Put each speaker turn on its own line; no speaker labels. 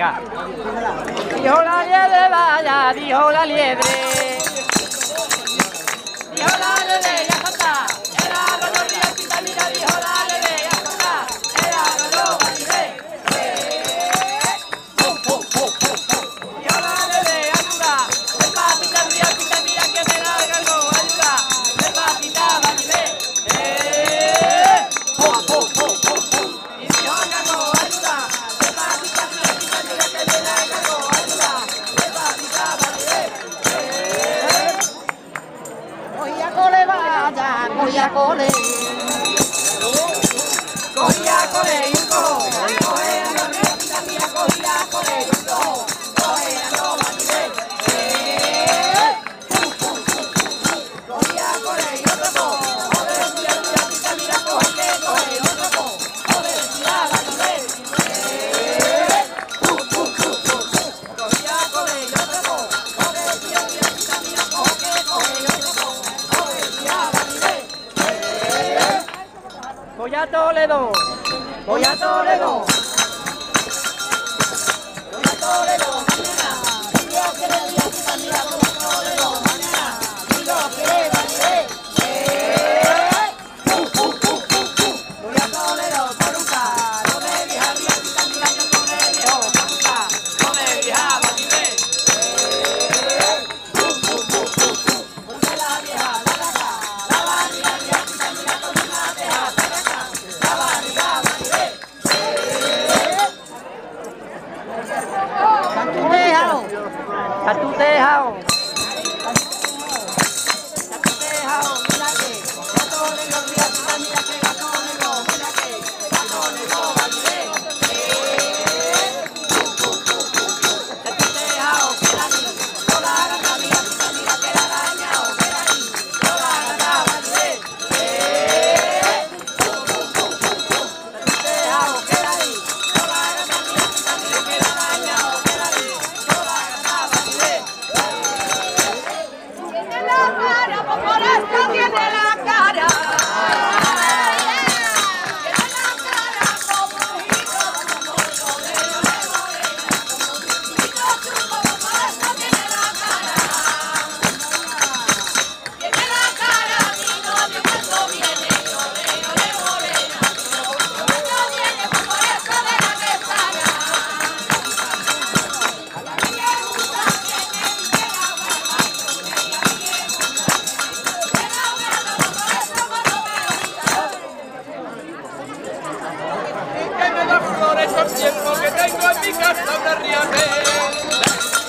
venga. Dijo la liebre, vaya, dijo la liebre. Dijo la liebre, ya está. Era rollo río, pita, mira, dijo la liebre, ya está. Era rollo valide. Dijo la liebre, ayuda. El papita, río, pita, mira, que me la cargo, ayuda. El papita, valide. Y dijo cargo, ayuda. El papita, río, pita, mira, que me la cargo, ayuda. El papita, valide. Cogía cole, vaya, cogía cole. Cogía cole y un cojo. Cogía los ríos, pita, mira, cogía cole y un cojo. Cogía los valide. Cogía cole y otro cojo. Joder, río, pita, mira, coge que coge otro cojo. Joder, tira, valide. Cogía cole y otro cojo. Joder, río, pita, mira, coge que coge otro cojo. Joder, tira, valide. Voy a Toledo. Voy a Toledo. Voy a Toledo mañana. Si Dios quiere, Dios quita, mira, voy a Toledo mañana. Si Dios quiere, valide. Voy a Toledo por un carro de vieja, Dios quita, mira, yo con el viejo por un carro de vieja, valide. Porque la vieja, la barriga, Dios quita, mira, con una teja, la barriga, valide. Catutejao, catutejao, catutejao, mira que gato negro, mira que gato negro, mira que gato negro, valide. Catutejao, que la ni, toda la gata, mira que la arañao, que la ni, toda la gata, valide. Catutejao, que la ni, toda la gata, mira que la arañao, que la ni, toda la gata, valide.
Tiene la cara, pues por eso tiene la cara. Tiene la cara como un hilo, como un rodeo de morena, como un hilo chumbo, por eso tiene la cara. Tiene la cara mi novio cuando viene, rodeo de morena, cuando viene, pues por eso de la que sana. A mí me gusta que me dice la barba, y a mí me gusta que la barba, por eso cuando me gusta.
Que me da flores por tiempo que tengo en mi casa una riaje.